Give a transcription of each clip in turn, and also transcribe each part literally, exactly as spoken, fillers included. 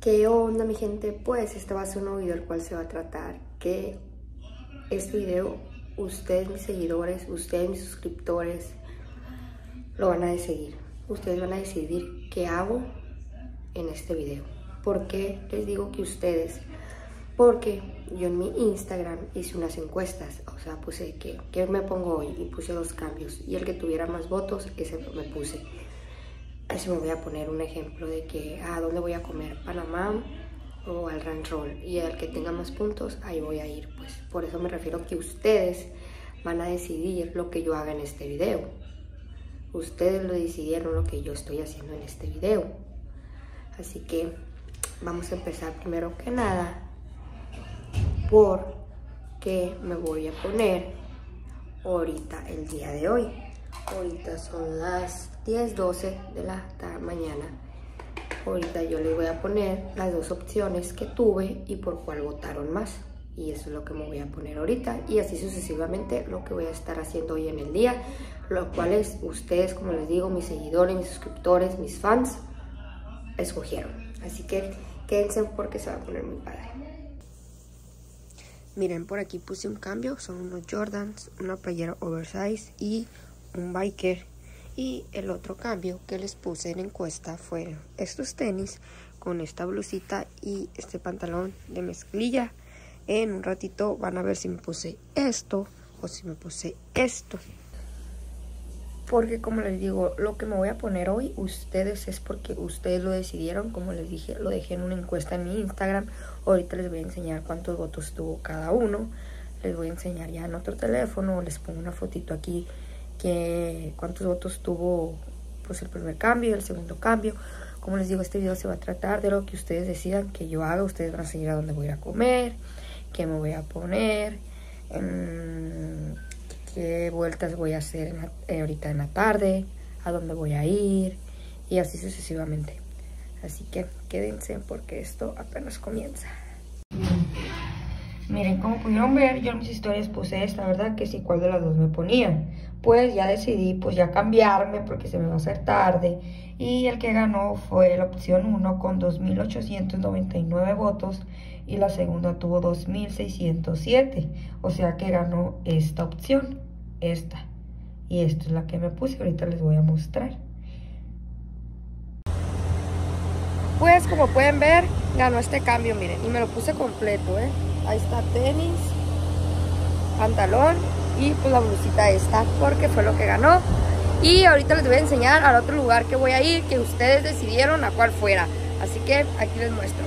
¿Qué onda, mi gente? Pues este va a ser un nuevo video el cual se va a tratar que este video, ustedes mis seguidores, ustedes mis suscriptores lo van a decidir. Ustedes van a decidir qué hago en este video. ¿Por qué les digo que ustedes? Porque yo en mi Instagram hice unas encuestas, o sea, puse que, que me pongo hoy y puse dos cambios, y el que tuviera más votos, ese me puse. Así me voy a poner un ejemplo de que a dónde voy a comer, Panamá o al Ranch Roll, y el que tenga más puntos, ahí voy a ir. Pues por eso me refiero que ustedes van a decidir lo que yo haga en este video. Ustedes lo decidieron lo que yo estoy haciendo en este video. Así que vamos a empezar primero que nada por qué me voy a poner ahorita el día de hoy. Ahorita son las diez doce de la mañana. Ahorita yo les voy a poner las dos opciones que tuve y por cuál votaron más. Y eso es lo que me voy a poner ahorita. Y así sucesivamente lo que voy a estar haciendo hoy en el día. Lo cual es ustedes, como les digo, mis seguidores, mis suscriptores, mis fans, escogieron. Así que quédense porque se va a poner muy padre. Miren, por aquí puse un cambio. Son unos Jordans, una playera oversize y un biker. Y el otro cambio que les puse en encuesta fueron estos tenis con esta blusita y este pantalón de mezclilla. En un ratito van a ver si me puse esto o si me puse esto. Porque como les digo, lo que me voy a poner hoy, ustedes es porque ustedes lo decidieron. Como les dije, lo dejé en una encuesta en mi Instagram. Ahorita les voy a enseñar cuántos votos tuvo cada uno. Les voy a enseñar ya en otro teléfono. Les pongo una fotito aquí que cuántos votos tuvo pues el primer cambio y el segundo cambio. Como les digo, este video se va a tratar de lo que ustedes decidan que yo haga. Ustedes van a seguir a dónde voy a ir a comer, qué me voy a poner, mmm, qué vueltas voy a hacer en la, eh, ahorita en la tarde, a dónde voy a ir y así sucesivamente. Así que quédense porque esto apenas comienza. Miren, como pudieron ver, yo en mis historias puse esta, ¿verdad? Que si cuál de las dos me ponía. Pues ya decidí, pues ya cambiarme porque se me va a hacer tarde. Y el que ganó fue la opción uno con dos mil ochocientos noventa y nueve votos. Y la segunda tuvo dos mil seiscientos siete. O sea que ganó esta opción, esta. Y esta es la que me puse, ahorita les voy a mostrar. Pues como pueden ver, ganó este cambio, miren. Y me lo puse completo, ¿eh? Ahí está tenis, pantalón y pues la blusita esta, porque fue lo que ganó. Y ahorita les voy a enseñar al otro lugar que voy a ir, que ustedes decidieron a cuál fuera. Así que aquí les muestro.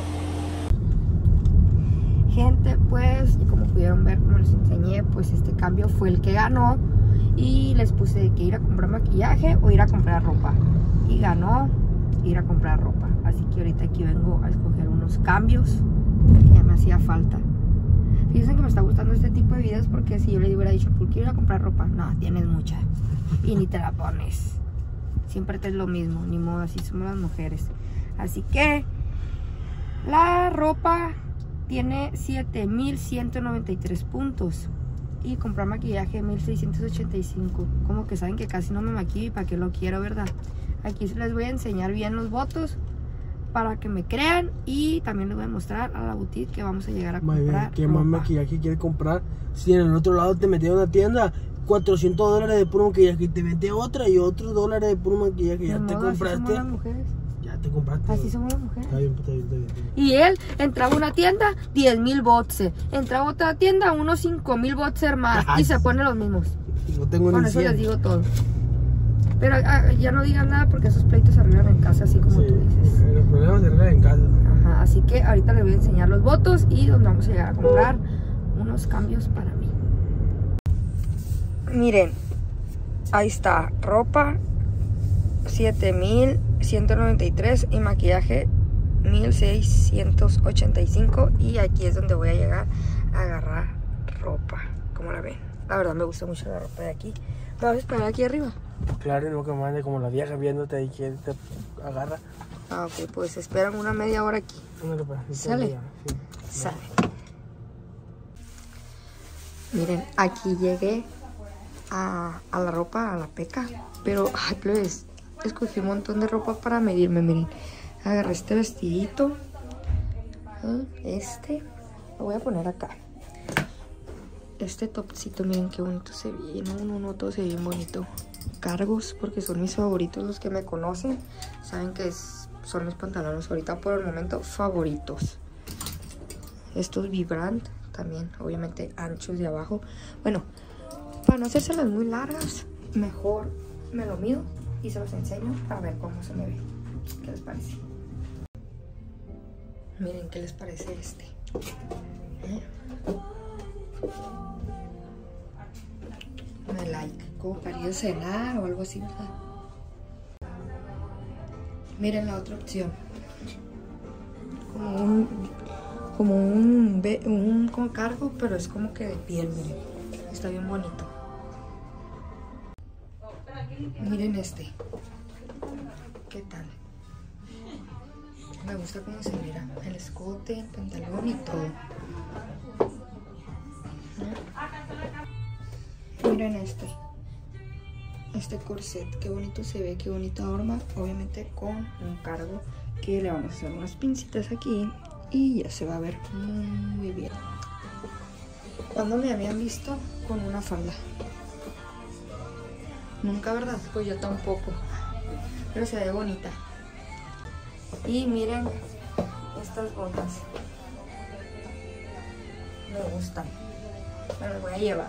Gente, pues, y como pudieron ver, como les enseñé, pues este cambio fue el que ganó. Y les puse de que ir a comprar maquillaje o ir a comprar ropa. Y ganó ir a comprar ropa. Así que ahorita aquí vengo a escoger unos cambios que ya me hacía falta. Fíjense que me está gustando este tipo de videos porque si yo le hubiera dicho, ¿por qué ir a comprar ropa? No, tienes mucha y ni te la pones. Siempre te es lo mismo, ni modo, así somos las mujeres. Así que la ropa tiene siete mil ciento noventa y tres puntos y comprar maquillaje mil seiscientos ochenta y cinco. Como que saben que casi no me maquillo y para qué lo quiero, ¿verdad? Aquí les voy a enseñar bien los votos para que me crean y también les voy a mostrar a la boutique que vamos a llegar a comprar. ¿Qué más maquillaje quieres comprar? Si en el otro lado te metí a una tienda, cuatrocientos dólares de puro maquillaje, y te mete otra y otros dólares de puro maquillaje. Ya te compraste. Así somos las mujeres. Ya te compraste. Así somos las mujeres. Está bien, está bien, está bien. Está bien. Y él entraba a una tienda, diez mil boxers. Entraba a otra tienda, unos cinco mil boxers más. Y se ponen los mismos. No tengo Con ni eso cien. les digo todo. Pero ah, ya no digan nada porque esos pleitos se arreglan en casa, así como Sí, tú dices. los problemas se arreglan en casa. Ajá, así que ahorita les voy a enseñar los votos y donde vamos a llegar a comprar unos cambios para mí. Miren, ahí está, ropa siete mil ciento noventa y tres y maquillaje mil seiscientos ochenta y cinco. Y aquí es donde voy a llegar a agarrar ropa, como la ven. La verdad me gusta mucho la ropa de aquí. ¿Me vas a esperar aquí arriba? Claro, y no que mande como la vieja viéndote ahí que te agarra. Ah, ok, pues esperan una media hora aquí. Ándale, pues, ¿Sale? Sí. Sale. Miren, aquí llegué a, a la ropa, a la peca. Pero, ay, pues, escogí un montón de ropa para medirme, miren. Agarré este vestidito Este lo voy a poner acá. Este topcito, miren qué bonito se ve. No, no, no, todo se ve bien bonito. Cargos, porque son mis favoritos. Los que me conocen saben que es, son mis pantalones ahorita por el momento favoritos. Estos Vibrant también, obviamente anchos de abajo. Bueno, para no hacérselas muy largas, mejor me lo mido y se los enseño para ver cómo se me ve. ¿Qué les parece? Miren, ¿qué les parece este? ¿Eh? Me like, como para ir a cenar o algo así, ¿verdad? Miren la otra opción. Como un, como un, un como cargo, pero es como que de piel, miren. Está bien bonito. Miren este. ¿Qué tal? Me gusta cómo se mira el escote, el pantalón y todo. ¿No? Miren este. Este corset, qué bonito se ve, qué bonita forma. Obviamente con un cargo que le vamos a hacer unas pincitas aquí y ya se va a ver muy bien. ¿Cuándo me habían visto con una falda? Nunca, ¿verdad? Pues yo tampoco. Pero se ve bonita. Y miren estas botas. Me gustan. Me las voy a llevar.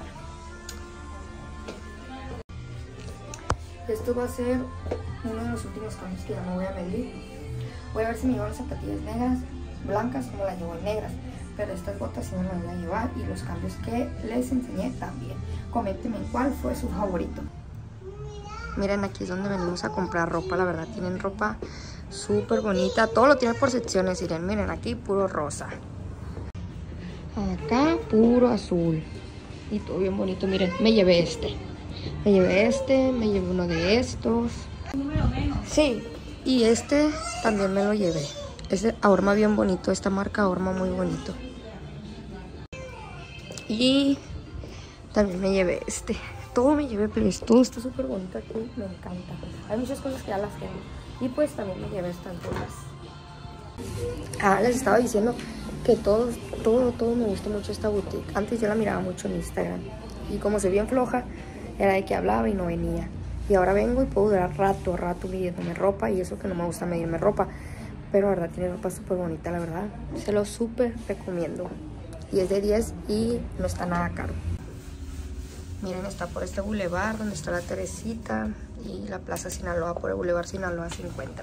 Esto va a ser uno de los últimos cambios que ya me voy a medir. Voy a ver si me llevo las zapatillas negras, blancas, como las llevo negras. Pero estas botas sí me las voy a llevar. Y los cambios que les enseñé también. Coméntenme cuál fue su favorito. Miren, aquí es donde venimos a comprar ropa. La verdad, tienen ropa súper bonita. Todo lo tienen por secciones. Miren, miren, aquí puro rosa. Acá puro azul. Y todo bien bonito. Miren, me llevé este. Me llevé este, me llevé uno de estos. Sí, y este también me lo llevé. Este ahorma bien bonito. Esta marca ahorma muy bonito. Y también me llevé este. Todo me llevé, pero todo está súper bonito aquí, me encanta. Hay muchas cosas que ya las tengo. Y pues también me llevé estas botas. Ah, les estaba diciendo que todo, todo, todo me gusta mucho esta boutique. Antes yo la miraba mucho en Instagram. Y como se ve bien floja, era de que hablaba y no venía. Y ahora vengo y puedo durar rato, rato midiéndome ropa. Y eso que no me gusta medirme ropa. Pero la verdad tiene ropa súper bonita, la verdad. Se lo súper recomiendo. Y es de diez y no está nada caro. Miren, está por este bulevar donde está la Teresita y la Plaza Sinaloa. Por el bulevar Sinaloa se encuentran.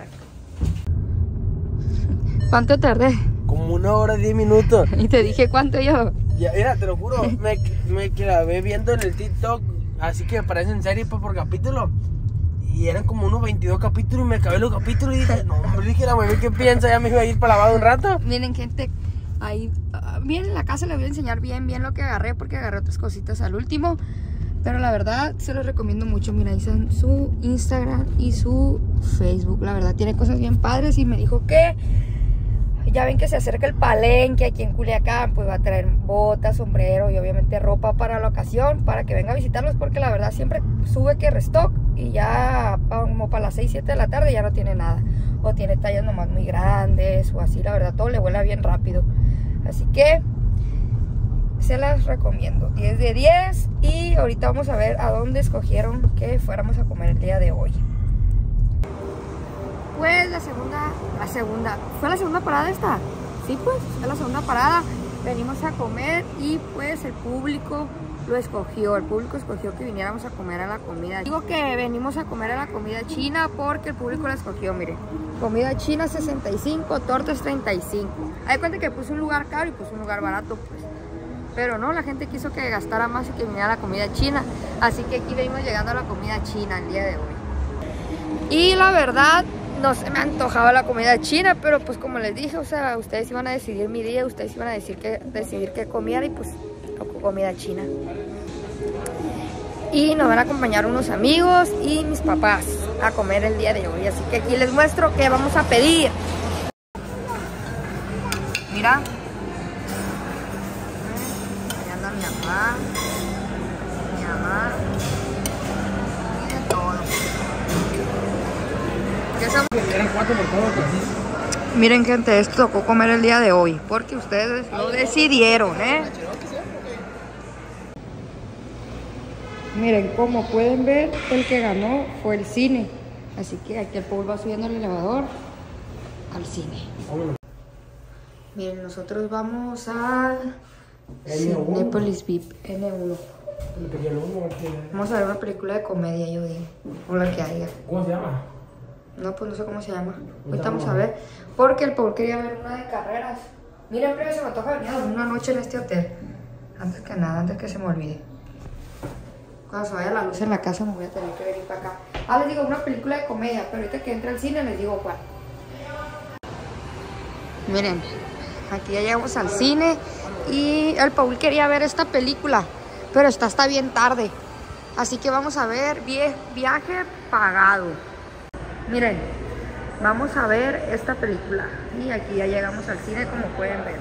¿Cuánto tardé? Como una hora, diez minutos. Y te dije cuánto yo. Ya, mira, te lo juro, me, me clavé viendo en el TikTok, así que me parece en serie pues, por capítulo. Y eran como unos veintidós capítulos y me acabé los capítulos y dije, no, hombre, dije, la mujer, ¿qué piensa? Ya me iba a ir para lavado un rato. Miren, gente, ahí, uh, bien en la casa les voy a enseñar bien, bien lo que agarré, porque agarré otras cositas al último. Pero la verdad, se los recomiendo mucho. Mira, ahí están su Instagram y su Facebook. La verdad, tiene cosas bien padres. Y me dijo que ya ven que se acerca el palenque aquí en Culiacán. Pues va a traer botas, sombrero y obviamente ropa para la ocasión. Para que venga a visitarlos. Porque la verdad siempre sube que restock. Y ya como para las seis, siete de la tarde ya no tiene nada. O tiene tallas nomás muy grandes o así. La verdad, todo le vuela bien rápido. Así que se las recomiendo, diez de diez. Y ahorita vamos a ver a dónde escogieron que fuéramos a comer el día de hoy. Pues la segunda, la segunda, ¿fue la segunda parada esta? Sí, pues, es la segunda parada. Venimos a comer y pues el público lo escogió. El público escogió que viniéramos a comer a la comida. Digo que venimos a comer a la comida china porque el público la escogió, miren. Comida china sesenta y cinco, tortas treinta y cinco. Hay cuenta que puse un lugar caro y puse un lugar barato, pues. Pero no, la gente quiso que gastara más y que viniera la comida china. Así que aquí venimos llegando a la comida china el día de hoy. Y la verdad, no se me antojaba la comida china, pero pues como les dije, o sea, ustedes iban a decidir mi día, ustedes iban a decir que, decidir qué comiera y pues tocó comida china. Y nos van a acompañar unos amigos y mis papás a comer el día de hoy. Así que aquí les muestro qué vamos a pedir. Mira. Mi mamá, mi mamá y de todo. ¿Qué son? Eran cuatro por todo, Miren, gente, esto tocó comer el día de hoy, porque ustedes lo decidieron, ¿eh? Miren, como pueden ver, el que ganó fue el cine. Así que aquí el Paul va subiendo el elevador al cine. Miren, nosotros vamos al Cinépolis V I P N uno. Vamos a ver una película de comedia, yo digo. O la que haya. ¿Cómo se llama? No, pues no sé cómo se llama. Ahorita vamos a ver. Porque el Paul quería ver una de carreras. Miren, pero se me antoja venir a dormir una noche en este hotel. Antes que nada, antes que se me olvide. Cuando se vaya la luz en la casa me voy a tener que venir para acá. Ah, les digo, una película de comedia. Pero ahorita que entre al cine les digo cuál. Miren, aquí ya llegamos al cine. Y el Paul quería ver esta película. Pero está hasta bien tarde. Así que vamos a ver vie Viaje Pagado. Miren, vamos a ver esta película. Y aquí ya llegamos al cine, como pueden ver.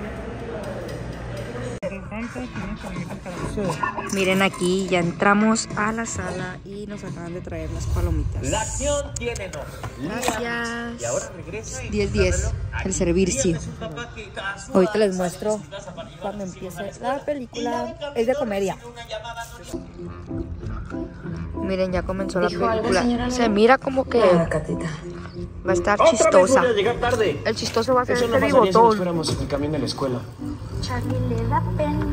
Miren, aquí ya entramos a la sala y nos acaban de traer las palomitas. La acción tiene nombre. Gracias. Y ahora regresa y diez diez, el servicio. Ahorita les muestro cuando empiece la película. Es de comedia. Miren, ya comenzó la película. Se mira como que va a estar chistosa. El chistoso va a ser este bigotón. el camión de la escuela. Charlie le da pena.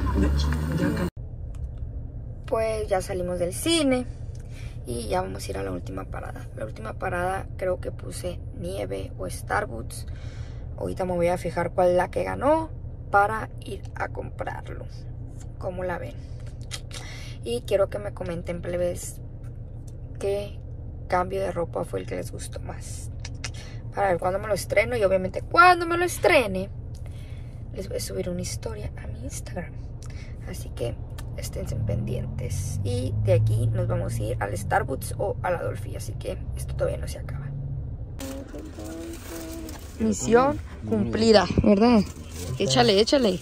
Pues ya salimos del cine y ya vamos a ir a la última parada. La última parada creo que puse nieve o Starbucks. Ahorita me voy a fijar cuál es la que ganó para ir a comprarlo. ¿Cómo la ven? Y quiero que me comenten, plebes, qué cambio de ropa fue el que les gustó más. Para ver cuándo me lo estreno y obviamente cuando me lo estrene les voy a subir una historia a mi Instagram. Así que esténse pendientes. Y de aquí nos vamos a ir al Starbucks o a la Dolphy. Así que esto todavía no se acaba. Misión cumplida, ¿verdad? Échale, échale.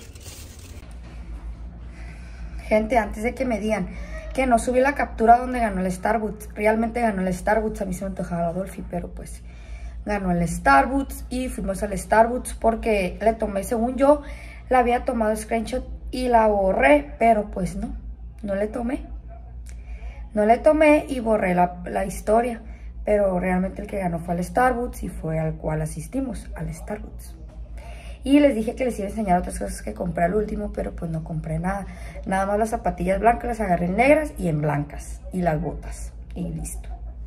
Gente, antes de que me digan que no subí la captura donde ganó el Starbucks, realmente ganó el Starbucks. A mí se me antojaba la Dolphy, pero pues ganó el Starbucks y fuimos al Starbucks porque le tomé, según yo, la había tomado screenshot y la borré, pero pues no, no le tomé. No le tomé y borré la, la historia, pero realmente el que ganó fue al Starbucks y fue al cual asistimos, al Starbucks. Y les dije que les iba a enseñar otras cosas que compré al último, pero pues no compré nada. Nada más las zapatillas blancas las agarré en negras y en blancas. Y las botas. Y listo.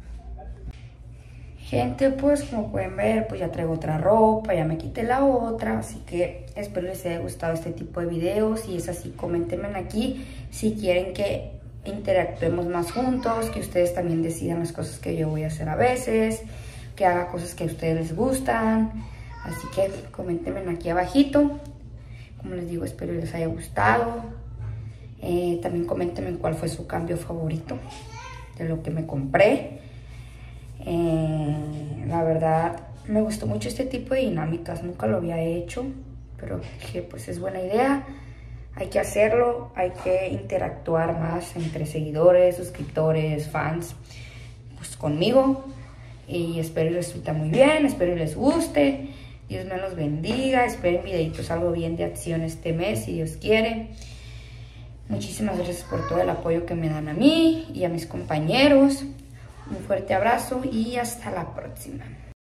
Gente, pues como pueden ver, pues ya traigo otra ropa, ya me quité la otra. Así que espero les haya gustado este tipo de videos. Si es así, coméntenme aquí si quieren que interactuemos más juntos, que ustedes también decidan las cosas que yo voy a hacer a veces, que haga cosas que a ustedes les gustan. Así que coméntenme aquí abajito. Como les digo, espero les haya gustado. Eh, también coméntenme cuál fue su cambio favorito de lo que me compré. Eh, la verdad, me gustó mucho este tipo de dinámicas. Nunca lo había hecho, pero dije, pues es buena idea. Hay que hacerlo, hay que interactuar más entre seguidores, suscriptores, fans, pues conmigo. Y espero les resulte muy bien, espero les guste. Dios me los bendiga. Esperen videitos algo bien de acción este mes, si Dios quiere. Muchísimas gracias por todo el apoyo que me dan a mí y a mis compañeros. Un fuerte abrazo y hasta la próxima.